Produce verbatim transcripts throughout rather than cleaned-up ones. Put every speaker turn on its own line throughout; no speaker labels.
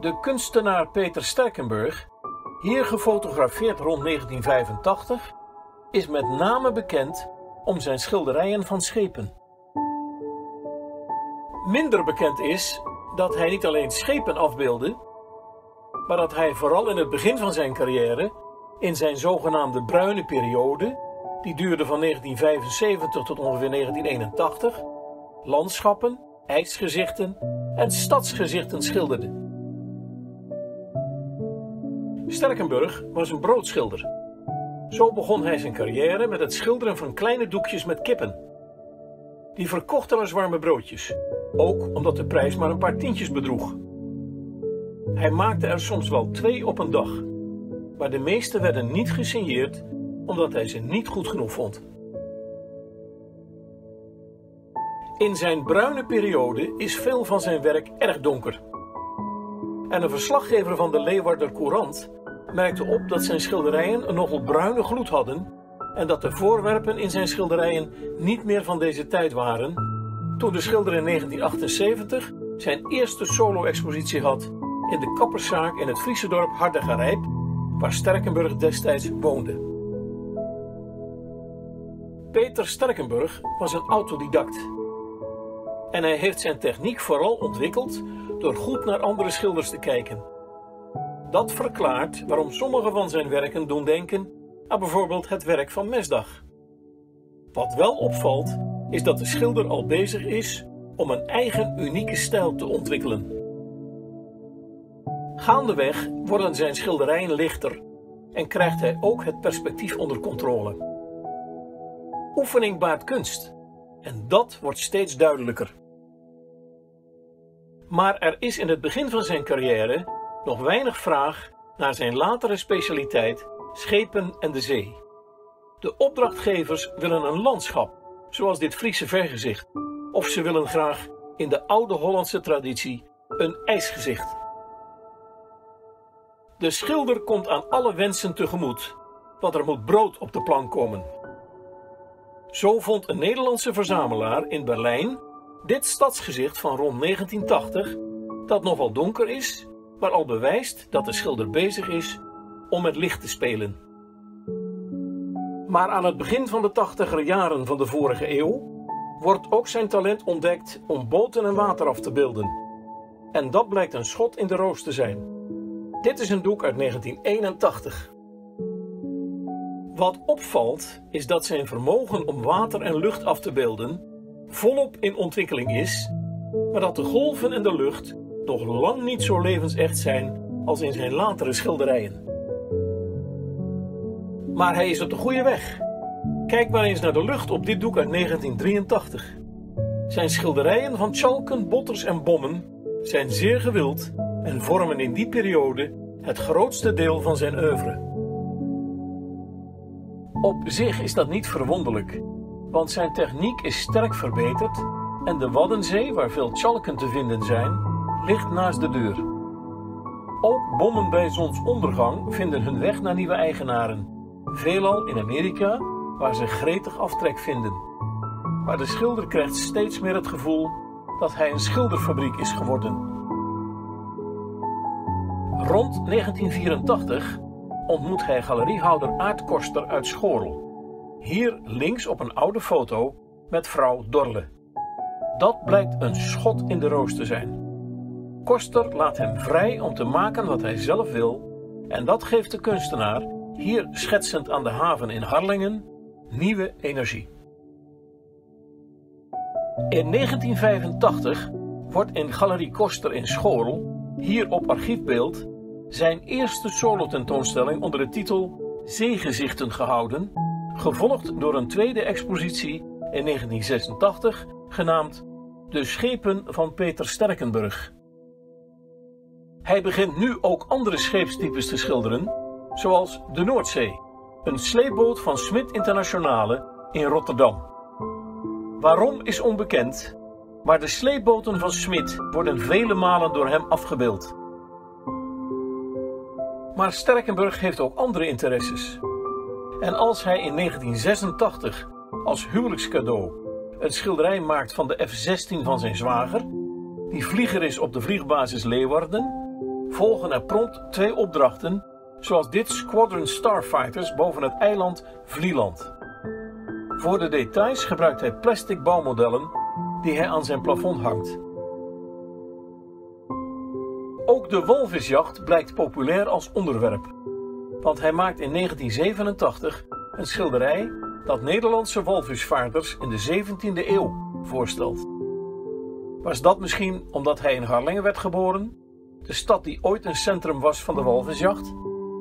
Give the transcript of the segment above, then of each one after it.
De kunstenaar Peter Sterkenburg, hier gefotografeerd rond negentien vijfentachtig, is met name bekend om zijn schilderijen van schepen. Minder bekend is dat hij niet alleen schepen afbeeldde, maar dat hij vooral in het begin van zijn carrière, in zijn zogenaamde bruine periode, die duurde van negentien vijfenzeventig tot ongeveer negentien eenentachtig, landschappen, ijsgezichten en stadsgezichten schilderde. Sterkenburg was een broodschilder. Zo begon hij zijn carrière met het schilderen van kleine doekjes met kippen. Die verkochten als warme broodjes, ook omdat de prijs maar een paar tientjes bedroeg. Hij maakte er soms wel twee op een dag, maar de meeste werden niet gesigneerd omdat hij ze niet goed genoeg vond. In zijn bruine periode is veel van zijn werk erg donker. En een verslaggever van de Leeuwarder Courant merkte op dat zijn schilderijen een nogal bruine gloed hadden en dat de voorwerpen in zijn schilderijen niet meer van deze tijd waren, toen de schilder in negentien achtenzeventig zijn eerste solo-expositie had in de kapperszaak in het Friese dorp Hardergerijp, waar Sterkenburg destijds woonde. Peter Sterkenburg was een autodidact. En hij heeft zijn techniek vooral ontwikkeld door goed naar andere schilders te kijken. Dat verklaart waarom sommige van zijn werken doen denken aan bijvoorbeeld het werk van Mesdag. Wat wel opvalt, is dat de schilder al bezig is om een eigen unieke stijl te ontwikkelen. Gaandeweg worden zijn schilderijen lichter en krijgt hij ook het perspectief onder controle. Oefening baart kunst en dat wordt steeds duidelijker. Maar er is in het begin van zijn carrière nog weinig vraag naar zijn latere specialiteit, schepen en de zee. De opdrachtgevers willen een landschap, zoals dit Friese vergezicht, of ze willen graag in de oude Hollandse traditie een ijsgezicht. De schilder komt aan alle wensen tegemoet, want er moet brood op de plank komen. Zo vond een Nederlandse verzamelaar in Berlijn dit stadsgezicht van rond negentien tachtig, dat nogal donker is, maar al bewijst dat de schilder bezig is om met licht te spelen. Maar aan het begin van de tachtiger jaren van de vorige eeuw wordt ook zijn talent ontdekt om boten en water af te beelden. En dat blijkt een schot in de roos te zijn. Dit is een doek uit negentien eenentachtig. Wat opvalt is dat zijn vermogen om water en lucht af te beelden volop in ontwikkeling is, maar dat de golven en de lucht nog lang niet zo levensecht zijn als in zijn latere schilderijen. Maar hij is op de goede weg. Kijk maar eens naar de lucht op dit doek uit negentien drieëntachtig. Zijn schilderijen van tjalken, botters en bommen zijn zeer gewild en vormen in die periode het grootste deel van zijn oeuvre. Op zich is dat niet verwonderlijk, want zijn techniek is sterk verbeterd en de Waddenzee, waar veel tjalken te vinden zijn, ligt naast de deur. Ook bommen bij zonsondergang vinden hun weg naar nieuwe eigenaren, veelal in Amerika, waar ze gretig aftrek vinden. Maar de schilder krijgt steeds meer het gevoel dat hij een schilderfabriek is geworden. Rond negentien vierentachtig ontmoet hij galeriehouder Aart Koster uit Schorl. Hier links op een oude foto met vrouw Dorle. Dat blijkt een schot in de roos te zijn. Koster laat hem vrij om te maken wat hij zelf wil en dat geeft de kunstenaar, hier schetsend aan de haven in Harlingen, nieuwe energie. In negentien vijfentachtig wordt in Galerie Koster in Schorl, hier op archiefbeeld, zijn eerste solotentoonstelling onder de titel Zeegezichten gehouden, gevolgd door een tweede expositie in negentien zesentachtig, genaamd De Schepen van Peter Sterkenburg. Hij begint nu ook andere scheepstypes te schilderen, zoals de Noordzee, een sleepboot van Smit Internationale in Rotterdam. Waarom is onbekend, maar de sleepboten van Smit worden vele malen door hem afgebeeld. Maar Sterkenburg heeft ook andere interesses. En als hij in negentien zesentachtig als huwelijkscadeau een schilderij maakt van de F zestien van zijn zwager, die vlieger is op de vliegbasis Leeuwarden, volgen er prompt twee opdrachten, zoals dit Squadron Starfighters boven het eiland Vlieland. Voor de details gebruikt hij plastic bouwmodellen die hij aan zijn plafond hangt. Ook de walvisjacht blijkt populair als onderwerp, want hij maakt in negentien zevenentachtig een schilderij dat Nederlandse walvisvaarders in de zeventiende eeuw voorstelt. Was dat misschien omdat hij in Harlingen werd geboren, de stad die ooit een centrum was van de walvisjacht?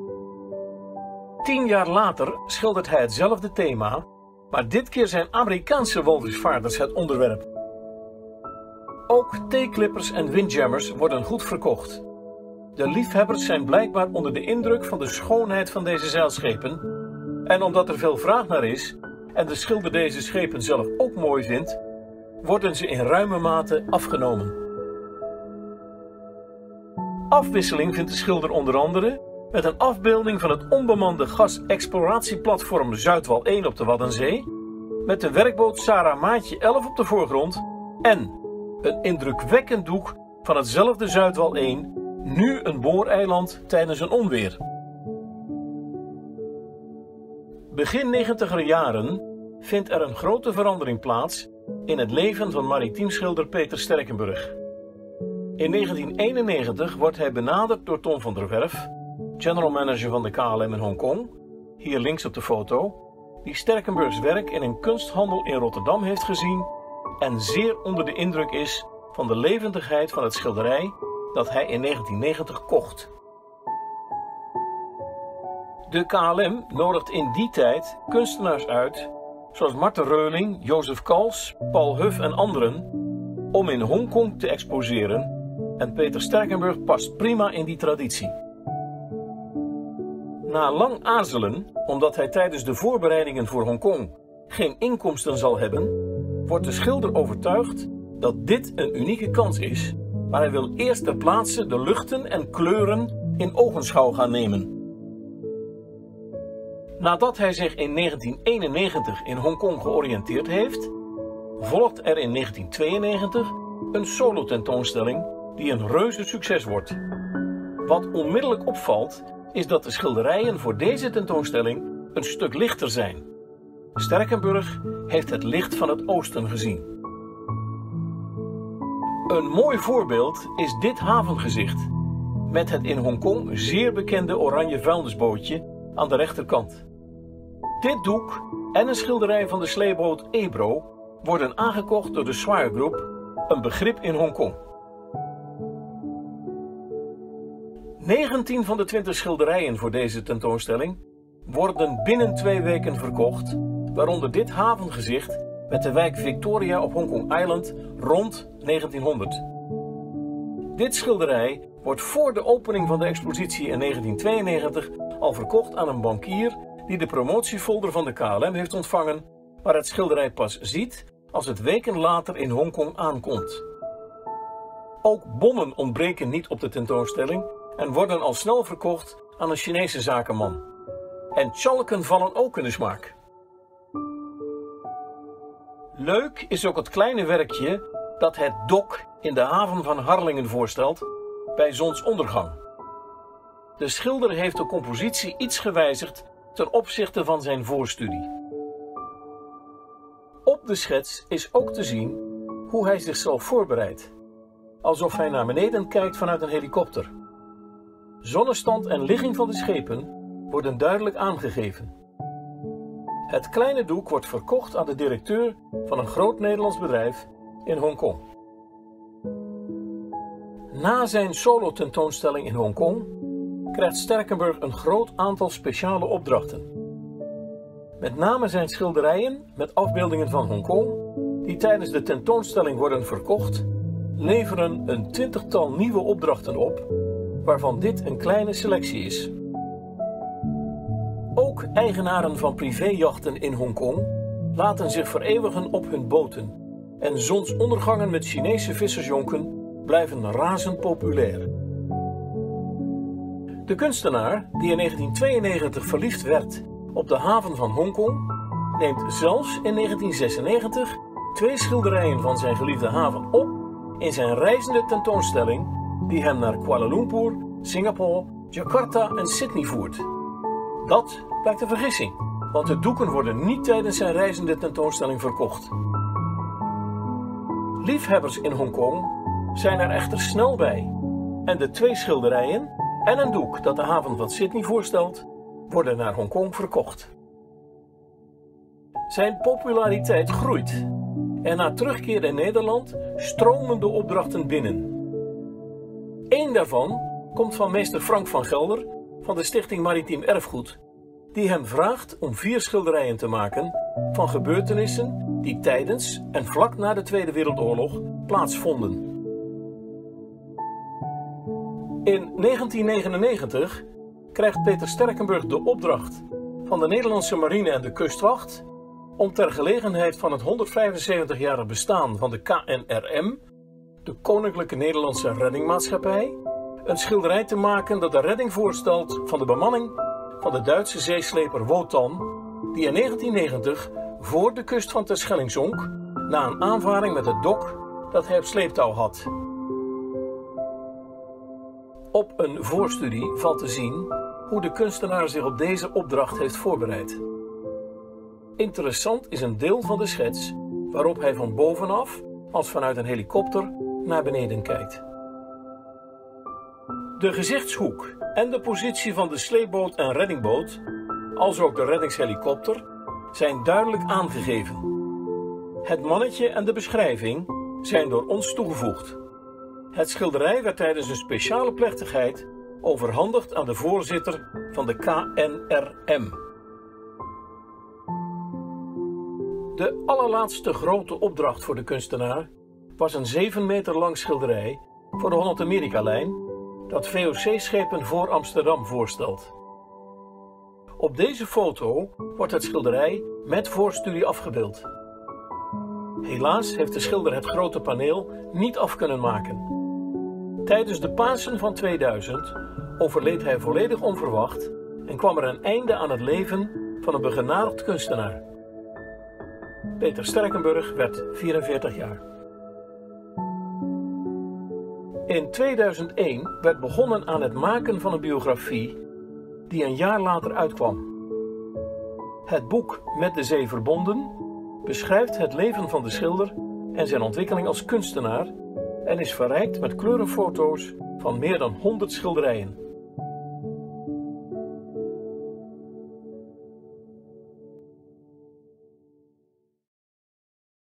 Tien jaar later schildert hij hetzelfde thema, maar dit keer zijn Amerikaanse walvisvaarders het onderwerp. Ook theeklippers en windjammers worden goed verkocht. De liefhebbers zijn blijkbaar onder de indruk van de schoonheid van deze zeilschepen, en omdat er veel vraag naar is en de schilder deze schepen zelf ook mooi vindt, worden ze in ruime mate afgenomen. Afwisseling vindt de schilder onder andere met een afbeelding van het onbemande gasexploratieplatform Zuidwal één op de Waddenzee, met de werkboot Sarah Maatje elf op de voorgrond en een indrukwekkend doek van hetzelfde Zuidwal één, nu een booreiland tijdens een onweer. Begin negentiger jaren vindt er een grote verandering plaats in het leven van maritiem schilder Peter Sterkenburg. In negentien eenennegentig wordt hij benaderd door Tom van der Werf, general manager van de K L M in Hongkong, hier links op de foto, die Sterkenburgs werk in een kunsthandel in Rotterdam heeft gezien en zeer onder de indruk is van de levendigheid van het schilderij dat hij in negentien negentig kocht. De K L M nodigt in die tijd kunstenaars uit, zoals Marten Reuling, Jozef Kals, Paul Huff en anderen, om in Hongkong te exposeren, en Peter Sterkenburg past prima in die traditie. Na lang aarzelen, omdat hij tijdens de voorbereidingen voor Hongkong geen inkomsten zal hebben, wordt de schilder overtuigd dat dit een unieke kans is, maar hij wil eerst ter plaatse de luchten en kleuren in ogenschouw gaan nemen. Nadat hij zich in negentien eenennegentig in Hongkong georiënteerd heeft, volgt er in negentien tweeënnegentig een solo-tentoonstelling die een reuze succes wordt. Wat onmiddellijk opvalt, is dat de schilderijen voor deze tentoonstelling een stuk lichter zijn. Sterkenburg heeft het licht van het oosten gezien. Een mooi voorbeeld is dit havengezicht, met het in Hongkong zeer bekende oranje vuilnisbootje aan de rechterkant. Dit doek en een schilderij van de sleepboot Ebro worden aangekocht door de Swire Group, een begrip in Hongkong. negentien van de twintig schilderijen voor deze tentoonstelling worden binnen twee weken verkocht, waaronder dit havengezicht met de wijk Victoria op Hong Kong Island rond negentienhonderd. Dit schilderij wordt voor de opening van de expositie in negentien tweeënnegentig al verkocht aan een bankier die de promotiefolder van de K L M heeft ontvangen, maar het schilderij pas ziet als het weken later in Hongkong aankomt. Ook bommen ontbreken niet op de tentoonstelling en worden al snel verkocht aan een Chinese zakenman. En tjalken vallen ook in de smaak. Leuk is ook het kleine werkje dat het dok in de haven van Harlingen voorstelt bij zonsondergang. De schilder heeft de compositie iets gewijzigd ten opzichte van zijn voorstudie. Op de schets is ook te zien hoe hij zichzelf voorbereidt, alsof hij naar beneden kijkt vanuit een helikopter. Zonnestand en ligging van de schepen worden duidelijk aangegeven. Het kleine doek wordt verkocht aan de directeur van een groot Nederlands bedrijf in Hongkong. Na zijn solo-tentoonstelling in Hongkong krijgt Sterkenburg een groot aantal speciale opdrachten. Met name zijn schilderijen met afbeeldingen van Hongkong, die tijdens de tentoonstelling worden verkocht, leveren een twintigtal nieuwe opdrachten op, waarvan dit een kleine selectie is. Ook eigenaren van privéjachten in Hongkong laten zich vereeuwigen op hun boten en zonsondergangen met Chinese vissersjonken blijven razend populair. De kunstenaar, die in negentien tweeënnegentig verliefd werd op de haven van Hongkong, neemt zelfs in negentien zesennegentig twee schilderijen van zijn geliefde haven op in zijn reizende tentoonstelling die hem naar Kuala Lumpur Singapore, Jakarta en Sydney voert. Dat blijkt een vergissing, want de doeken worden niet tijdens zijn reizende tentoonstelling verkocht. Liefhebbers in Hongkong zijn er echter snel bij en de twee schilderijen en een doek dat de haven van Sydney voorstelt, worden naar Hongkong verkocht. Zijn populariteit groeit en na terugkeer in Nederland stromen de opdrachten binnen. Eén daarvan komt van meester Frank van Gelder van de Stichting Maritiem Erfgoed, die hem vraagt om vier schilderijen te maken van gebeurtenissen die tijdens en vlak na de Tweede Wereldoorlog plaatsvonden. In negentien negenennegentig krijgt Peter Sterkenburg de opdracht van de Nederlandse Marine en de Kustwacht om ter gelegenheid van het honderdvijfenzeventig-jarig bestaan van de K N R M, de Koninklijke Nederlandse Reddingmaatschappij, een schilderij te maken dat de redding voorstelt van de bemanning van de Duitse zeesleper Wotan, die in negentien negentig voor de kust van Terschelling zonk na een aanvaring met het dok dat hij op sleeptouw had. Op een voorstudie valt te zien hoe de kunstenaar zich op deze opdracht heeft voorbereid. Interessant is een deel van de schets waarop hij van bovenaf, als vanuit een helikopter, naar beneden kijkt. De gezichtshoek en de positie van de sleepboot en reddingboot, als ook de reddingshelikopter, zijn duidelijk aangegeven. Het mannetje en de beschrijving zijn door ons toegevoegd. Het schilderij werd tijdens een speciale plechtigheid overhandigd aan de voorzitter van de K N R M. De allerlaatste grote opdracht voor de kunstenaar was een zeven meter lang schilderij voor de Holland-Amerika-lijn dat V O C-schepen voor Amsterdam voorstelt. Op deze foto wordt het schilderij met voorstudie afgebeeld. Helaas heeft de schilder het grote paneel niet af kunnen maken. Tijdens de Pasen van tweeduizend overleed hij volledig onverwacht en kwam er een einde aan het leven van een begenadigd kunstenaar. Peter Sterkenburg werd vierenveertig jaar. In tweeduizend één werd begonnen aan het maken van een biografie die een jaar later uitkwam. Het boek Met de Zee verbonden beschrijft het leven van de schilder en zijn ontwikkeling als kunstenaar en is verrijkt met kleurenfoto's van meer dan honderd schilderijen.